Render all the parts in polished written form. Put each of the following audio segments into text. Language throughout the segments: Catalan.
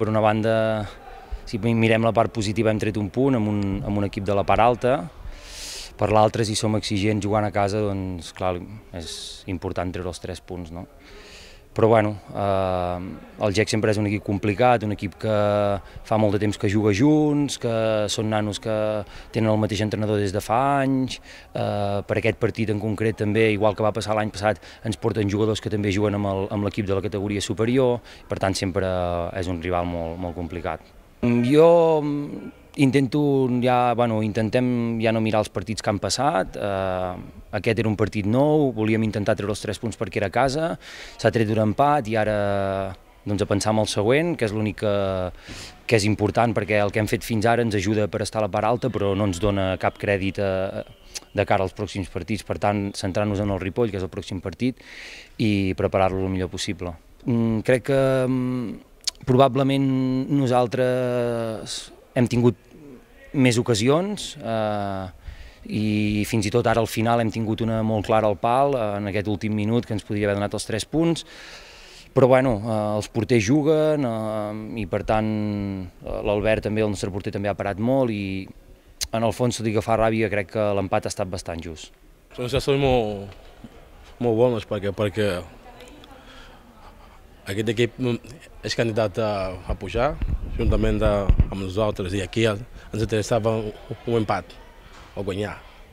per una banda, si mirem la part positiva, hem tret un punt amb un equip de la part alta. Per l'altra, si som exigents jugant a casa, doncs clar, és important treure els 3 punts, no? Però bueno, el GEC sempre és un equip complicat, un equip que fa molt de temps que juga junts, que són nanos que tenen el mateix entrenador des de fa anys. Per aquest partit en concret també, igual que va passar l'any passat, ens porten jugadors que també juguen amb l'equip de la categoria superior, per tant sempre és un rival molt complicat. Jo intentem ja no mirar els partits que han passat. Aquest era un partit nou, volíem intentar treure els 3 punts perquè era a casa, s'ha tret un empat i ara doncs, a pensar en el següent, que és l'únic que és important perquè el que hem fet fins ara ens ajuda per estar a la part alta, però no ens dona cap crèdit de cara als pròxims partits. Per tant, centrar-nos en el Ripoll, que és el pròxim partit, i preparar-lo el millor possible. Crec que probablement nosaltres hem tingut més ocasions i fins i tot ara al final hem tingut una molt clara al pal en aquest últim minut que ens podria haver donat els 3 punts, però bueno, els porters juguen i per tant l'Albert també, el nostre porter, també ha parat molt i en el fons, tot i que fa ràbia, crec que l'empat ha estat bastant just. Són sensacions molt bones perquè aquest equip és candidat a pujar juntament amb nosaltres i aquí ens interessava un empat o guanyar.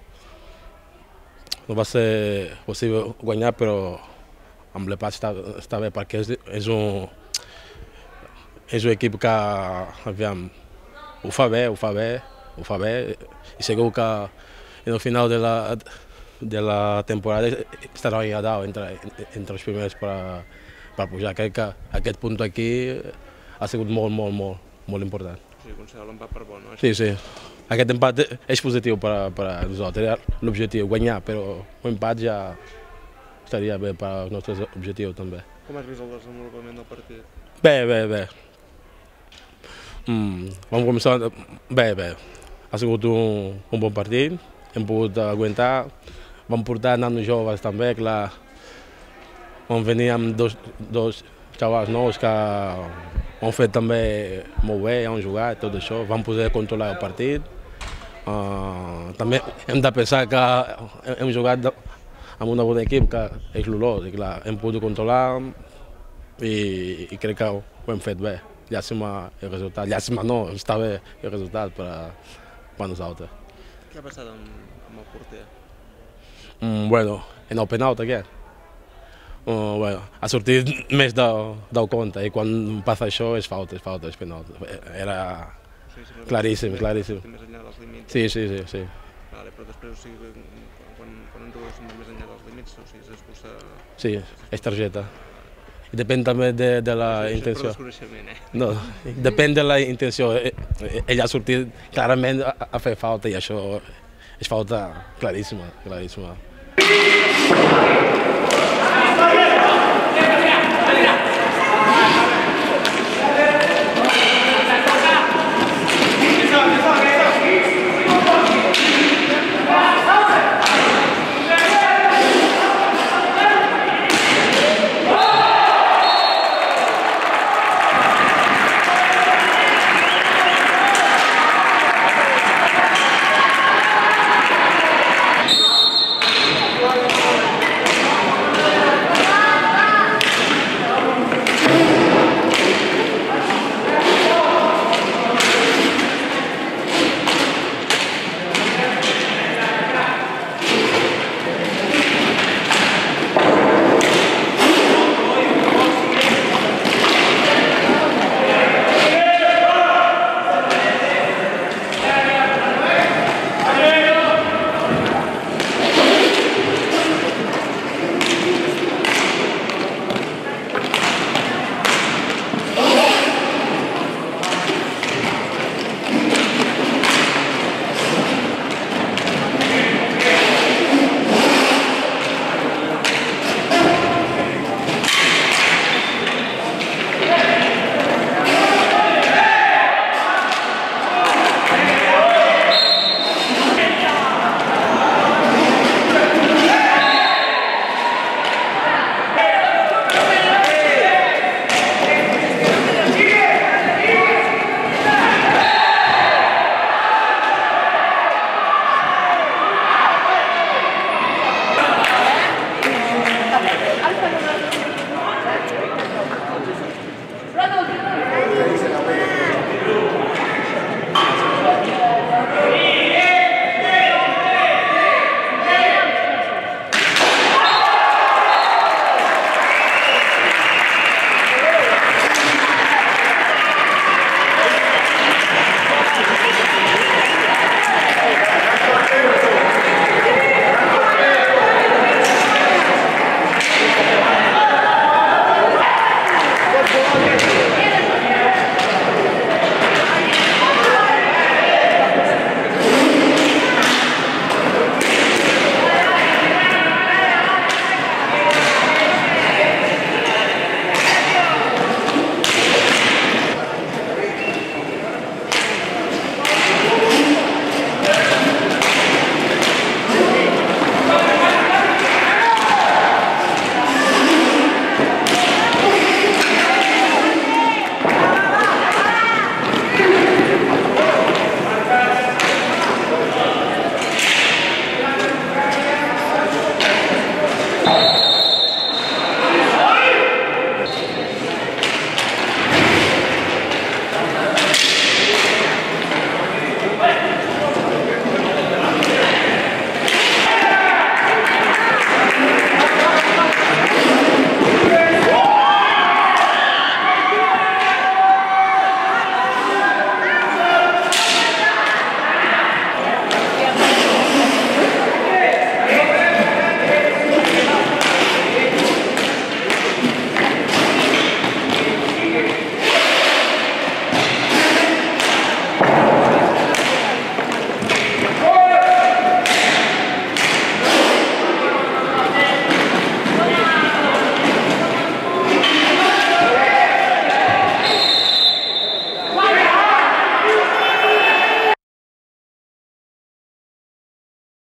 No va ser possible guanyar, però amb l'empat està bé perquè és un equip que aviam, ho fa bé i segur que al final de la temporada estarà allà dalt entre els primers per pujar. Crec que aquest punt aquí ha sigut molt important. Sí, considereu l'empat per bo, no? Sí. Aquest empat és positiu per a nosaltres. L'objectiu, guanyar, però un empat ja estaria bé per als nostres objectius també. Com has vist el desenvolupament del partit? Bé. Vam començar bé. Ha sigut un bon partit, hem pogut aguantar, vam portar nanos joves també, clar. Vam venir amb dos xavals nous que ho han fet també molt bé, han jugat, tot això, vam poder controlar el partit. També hem de pensar que hem jugat amb un bon equip que és l'Olors, i clar, hem pogut controlar i crec que ho hem fet bé. Llàstima el resultat, llàstima no, està bé el resultat per nosaltres. Què ha passat amb el porter? Bueno, en el penalt aquest. Ha sortit més del compte i quan passa això és falta, és penal. Era claríssim. Més enllà dels límits? Sí. Vale, però després, o sigui, quan un jugador surt més enllà dels límits, o sigui, s'expulsa... Sí, és targeta. I depèn també de la intenció. Això és per desconeixement, No, depèn de la intenció. Ell ha sortit clarament a fer falta i això és falta claríssima.